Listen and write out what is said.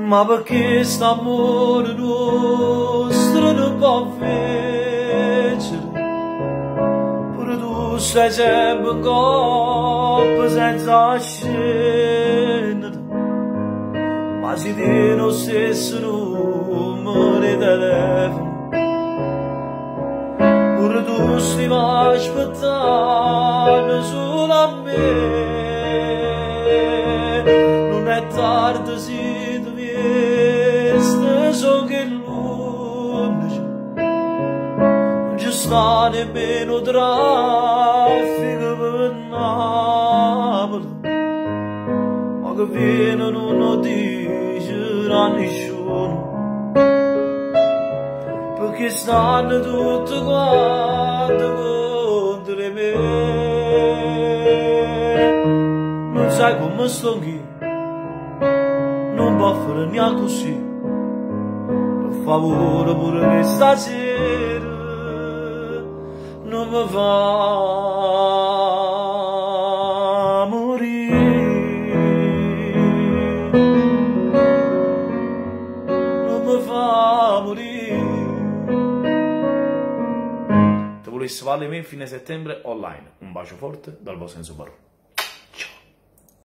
Ma perché st'amore nostro non può vincere? Pure tu stai sempre in coppa senza scendere. Ma si tiene lo stesso numero di telefono. Pure tu stai aspettando solo a me. Non è tardi se tu vieni, so che l'11 non ci sta nemmeno traffico per Napoli, ma che viene non dice a nessuno, perché stanno tutti quanti contro me. Non sai come sto qui, non può fare neanche così. Per favore pure che stasera non mi fa morire, non mi fa morire. Se volessi fare me in fine settembre online, un bacio forte dal vostro Enzo Barone.